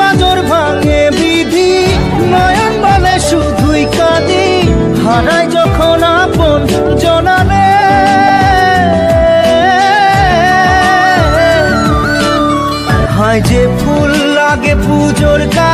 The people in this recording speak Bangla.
নজর ভাঙে বিধি, নয়ন বলে শুধুই কাঁদি, হারাই যখন আপন জনারে। হায় যে ফুল লাগে পুজোর